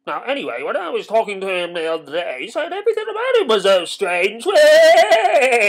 Now, anyway, when I was talking to him the other day, he said everything about him was so strange.